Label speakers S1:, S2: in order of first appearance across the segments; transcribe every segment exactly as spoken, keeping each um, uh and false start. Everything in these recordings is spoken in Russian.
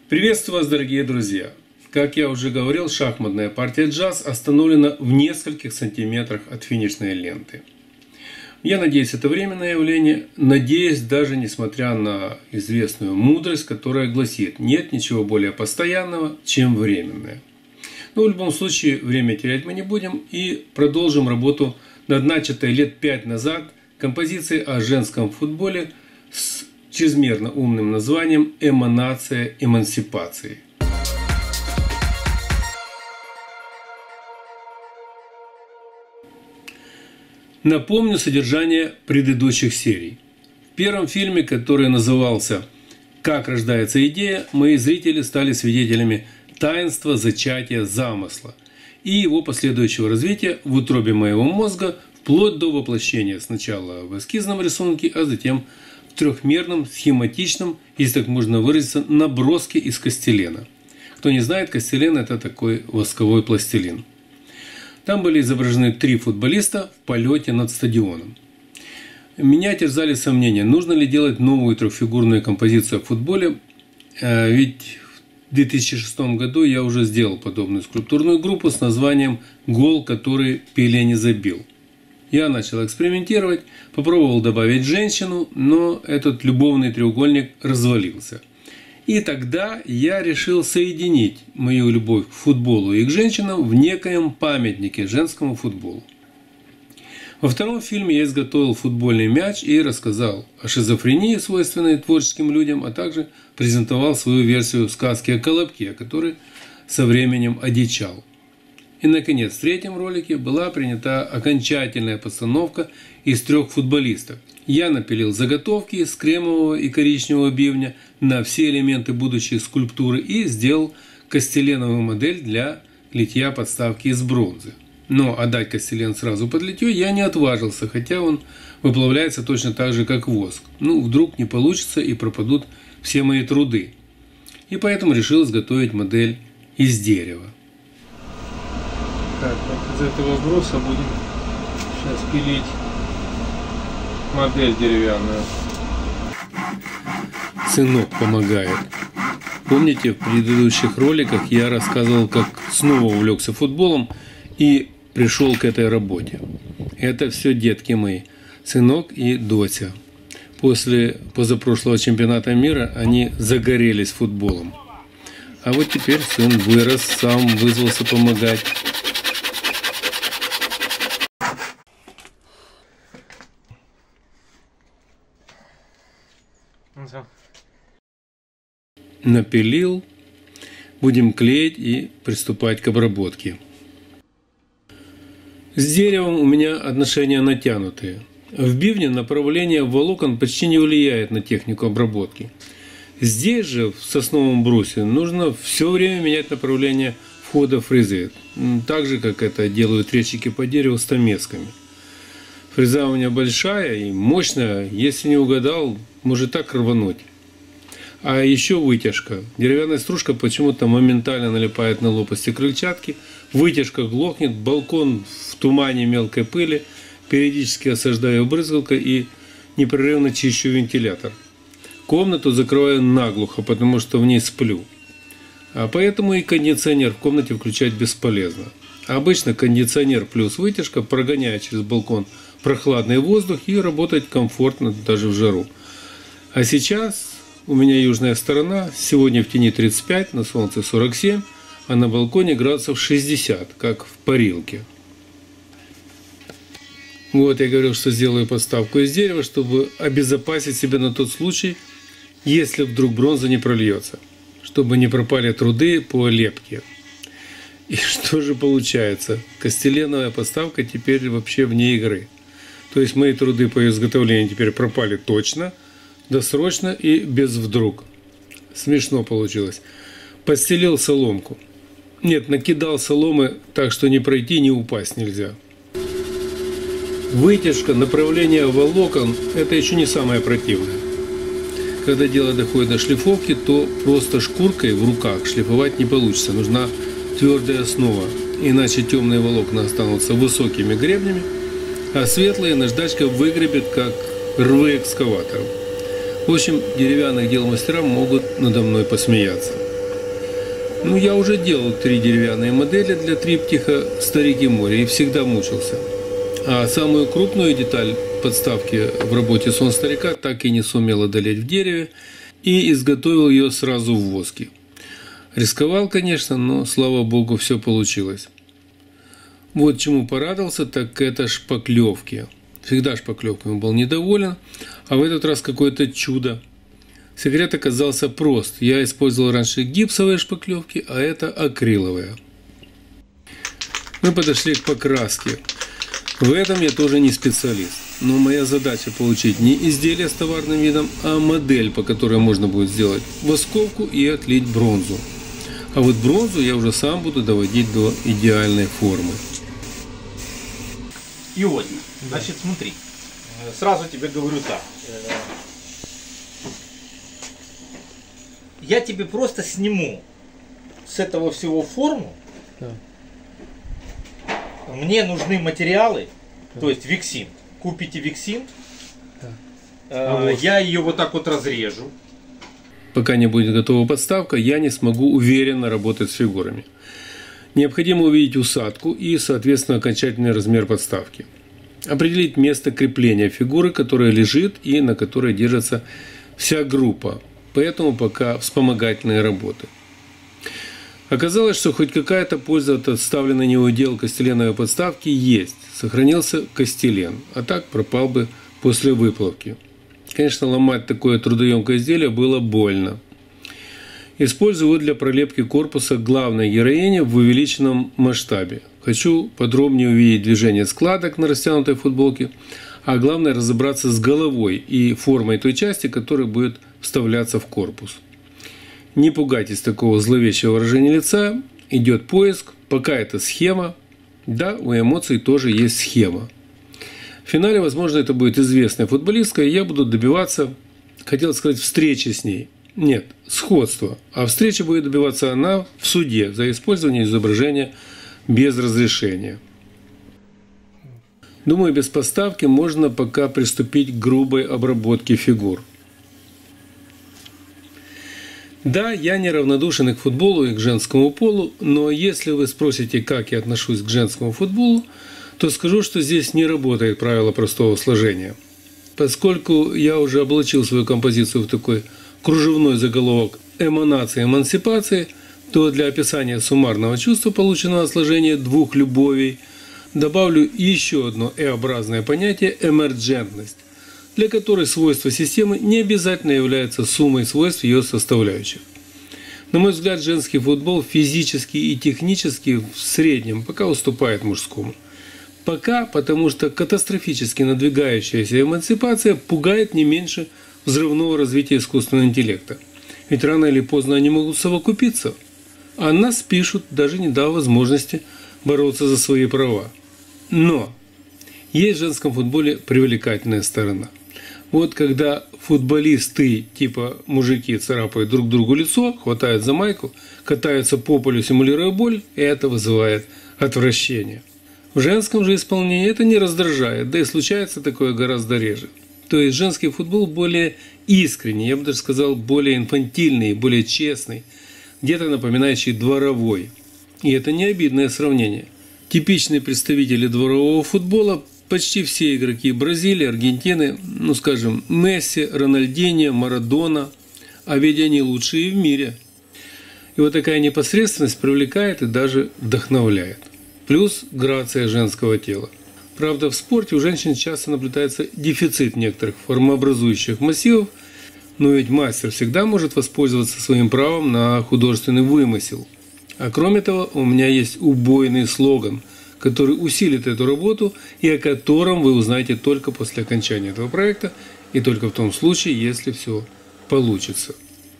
S1: Приветствую вас, дорогие друзья! Как я уже говорил, шахматная партия джаз остановлена в нескольких сантиметрах от финишной ленты. Я надеюсь, это временное явление, надеюсь, даже несмотря на известную мудрость, которая гласит: нет ничего более постоянного, чем временное. Но в любом случае время терять мы не будем и продолжим работу над начатой лет пять назад композицией о женском футболе с чрезмерно умным названием «Эманация эмансипации». Напомню содержание предыдущих серий. В первом фильме, который назывался «Как рождается идея», мои зрители стали свидетелями таинства зачатия замысла и его последующего развития в утробе моего мозга вплоть до воплощения сначала в эскизном рисунке, а затем в трехмерном, схематичном, если так можно выразиться, наброске из кастелена. Кто не знает, кастелен – это такой восковой пластилин. Там были изображены три футболиста в полете над стадионом. Меня терзали сомнения, нужно ли делать новую трехфигурную композицию о футболе, ведь в две тысячи шестом году я уже сделал подобную скульптурную группу с названием «Гол, который Пеле не забил». Я начал экспериментировать, попробовал добавить женщину, но этот любовный треугольник развалился. И тогда я решил соединить мою любовь к футболу и к женщинам в некоем памятнике женскому футболу. Во втором фильме я изготовил футбольный мяч и рассказал о шизофрении, свойственной творческим людям, а также презентовал свою версию сказки о Колобке, который со временем одичал. И, наконец, в третьем ролике была принята окончательная постановка из трех футболистов. Я напилил заготовки из кремового и коричневого бивня на все элементы будущей скульптуры и сделал кастеленовую модель для литья подставки из бронзы. Но отдать кастелен сразу под литье я не отважился, хотя он выплавляется точно так же, как воск. Ну, вдруг не получится и пропадут все мои труды. И поэтому решил изготовить модель из дерева. Так, вот из этого бруса будем сейчас пилить модель деревянную. Сынок помогает. Помните, в предыдущих роликах я рассказывал, как снова увлекся футболом и пришел к этой работе. Это все детки мои, сынок и Дося. После позапрошлого чемпионата мира они загорелись футболом. А вот теперь сын вырос, сам вызвался помогать. Напилил, будем клеить и приступать к обработке. С деревом у меня отношения натянутые. В бивне направление волокон почти не влияет на технику обработки. Здесь же, в сосновом брусе, нужно все время менять направление входа фрезы, так же, как это делают резчики по дереву стамесками. Фреза у меня большая и мощная, если не угадал, может так рвануть. А еще вытяжка. Деревянная стружка почему-то моментально налипает на лопасти крыльчатки, вытяжка глохнет, балкон в тумане мелкой пыли, периодически осаждаю брызгалкой и непрерывно чищу вентилятор. Комнату закрываю наглухо, потому что в ней сплю. А поэтому и кондиционер в комнате включать бесполезно. Обычно кондиционер плюс вытяжка прогоняет через балкон прохладный воздух и работать комфортно даже в жару. А сейчас у меня южная сторона, сегодня в тени тридцать пять, на солнце сорок семь, а на балконе градусов шестьдесят, как в парилке. Вот я говорил, что сделаю подставку из дерева, чтобы обезопасить себя на тот случай, если вдруг бронза не прольется, чтобы не пропали труды по лепке. И что же получается? Кастеленовая подставка теперь вообще вне игры. То есть мои труды по изготовлению теперь пропали точно, досрочно и без вдруг. Смешно получилось. Постелил соломку. Нет, накидал соломы так, что не пройти, не упасть нельзя. Вытяжка, направление волокон – это еще не самое противное. Когда дело доходит до шлифовки, то просто шкуркой в руках шлифовать не получится. Нужна твердая основа, иначе темные волокна останутся высокими гребнями, а светлые наждачка выгребет, как рвы экскаватором. В общем, деревянных дел мастера могут надо мной посмеяться. Ну, я уже делал три деревянные модели для триптиха «Старики моря» и всегда мучился. А самую крупную деталь подставки в работе «Сон старика» так и не сумел одолеть в дереве и изготовил ее сразу в воске. Рисковал, конечно, но, слава богу, все получилось. Вот чему порадовался, так это шпаклевки. Всегда шпаклевками был недоволен, а в этот раз какое-то чудо. Секрет оказался прост. Я использовал раньше гипсовые шпаклевки, а это акриловые. Мы подошли к покраске. В этом я тоже не специалист. Но моя задача получить не изделие с товарным видом, а модель, по которой можно будет сделать восковку и отлить бронзу. А вот бронзу я уже сам буду доводить до идеальной формы.
S2: Иодин, значит, смотри, сразу тебе говорю так. Я тебе просто сниму с этого всего форму.
S1: Да.
S2: Мне нужны материалы, да. То есть вексинт. Купите вексинт, да. а вот. Я ее вот так вот разрежу.
S1: Пока не будет готова подставка, я не смогу уверенно работать с фигурами. Необходимо увидеть усадку и, соответственно, окончательный размер подставки. Определить место крепления фигуры, которая лежит и на которой держится вся группа. Поэтому пока вспомогательные работы. Оказалось, что хоть какая-то польза от отставленной неудел костеленовой подставки есть. Сохранился костелен, а так пропал бы после выплавки. Конечно, ломать такое трудоемкое изделие было больно. Использую его для пролепки корпуса главной героини в увеличенном масштабе. Хочу подробнее увидеть движение складок на растянутой футболке, а главное разобраться с головой и формой той части, которая будет вставляться в корпус. Не пугайтесь такого зловещего выражения лица, идет поиск, пока это схема. Да, у эмоций тоже есть схема. В финале, возможно, это будет известная футболистка, и я буду добиваться, хотел сказать, встречи с ней. Нет, сходства. А встреча будет добиваться она в суде за использование изображения без разрешения. Думаю, без поставки можно пока приступить к грубой обработке фигур. Да, я неравнодушен и к футболу, и к женскому полу, но если вы спросите, как я отношусь к женскому футболу, то скажу, что здесь не работает правило простого сложения. Поскольку я уже облачил свою композицию в такой кружевной заголовок «Эманация эмансипации», то для описания суммарного чувства, полученного от сложения двух любовей, добавлю еще одно «э»-образное понятие «эмерджентность», для которой свойства системы не обязательно являются суммой свойств ее составляющих. На мой взгляд, женский футбол физически и технически в среднем пока уступает мужскому. Пока, потому что катастрофически надвигающаяся эмансипация пугает не меньше взрывного развития искусственного интеллекта. Ведь рано или поздно они могут совокупиться. А нас пишут, даже не дав возможности бороться за свои права. Но есть в женском футболе привлекательная сторона. Вот когда футболисты типа мужики царапают друг другу лицо, хватают за майку, катаются по полю, симулируя боль, это вызывает отвращение. В женском же исполнении это не раздражает, да и случается такое гораздо реже. То есть женский футбол более искренний, я бы даже сказал, более инфантильный, более честный, где-то напоминающий дворовой. И это не обидное сравнение. Типичные представители дворового футбола почти все игроки Бразилии, Аргентины, ну скажем, Месси, Рональдиньо, Марадона, а ведь они лучшие в мире. И вот такая непосредственность привлекает и даже вдохновляет. Плюс грация женского тела. Правда, в спорте у женщин часто наблюдается дефицит некоторых формообразующих массивов, но ведь мастер всегда может воспользоваться своим правом на художественный вымысел. А кроме того, у меня есть убойный слоган, который усилит эту работу и о котором вы узнаете только после окончания этого проекта и только в том случае, если все получится.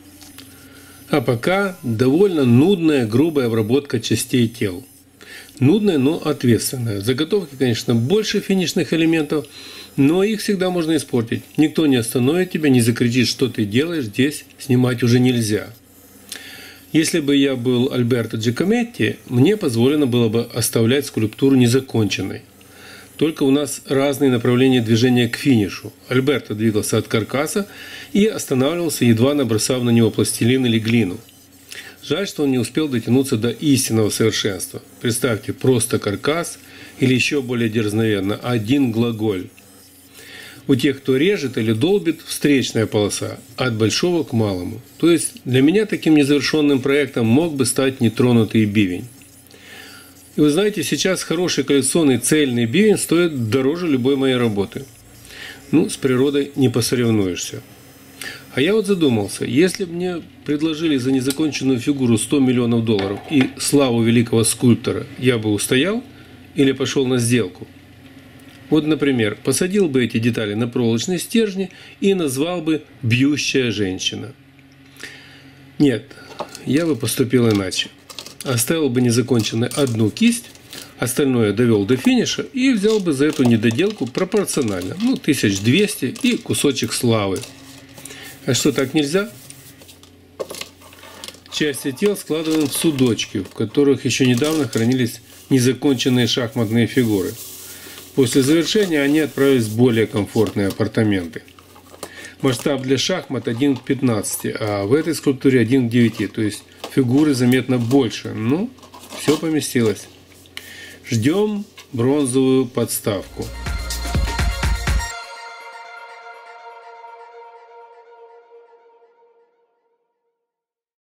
S1: А пока довольно нудная, грубая обработка частей тел. Нудная, но ответственная. Заготовки, конечно, больше финишных элементов, но их всегда можно испортить. Никто не остановит тебя, не закричит, что ты делаешь, здесь снимать уже нельзя. Если бы я был Альберто Джакометти, мне позволено было бы оставлять скульптуру незаконченной. Только у нас разные направления движения к финишу. Альберто двигался от каркаса и останавливался, едва набросав на него пластилин или глину. Жаль, что он не успел дотянуться до истинного совершенства. Представьте, просто каркас или еще более дерзновенно, один глаголь. У тех, кто режет или долбит, встречная полоса от большого к малому. То есть для меня таким незавершенным проектом мог бы стать нетронутый бивень. И вы знаете, сейчас хороший коллекционный цельный бивень стоит дороже любой моей работы. Ну, с природой не посоревнуешься. А я вот задумался, если бы мне предложили за незаконченную фигуру сто миллионов долларов и славу великого скульптора, я бы устоял или пошел на сделку? Вот, например, посадил бы эти детали на проволочные стержни и назвал бы «бьющая женщина». Нет, я бы поступил иначе. Оставил бы незаконченной одну кисть, остальное довел до финиша и взял бы за эту недоделку пропорционально, ну, тысяч двести и кусочек славы. А что, так нельзя? Части тел складываем в судочки, в которых еще недавно хранились незаконченные шахматные фигуры. После завершения они отправились в более комфортные апартаменты. Масштаб для шахмат один к пятнадцати, а в этой скульптуре один к девяти, то есть фигуры заметно больше. Ну, все поместилось. Ждем бронзовую подставку.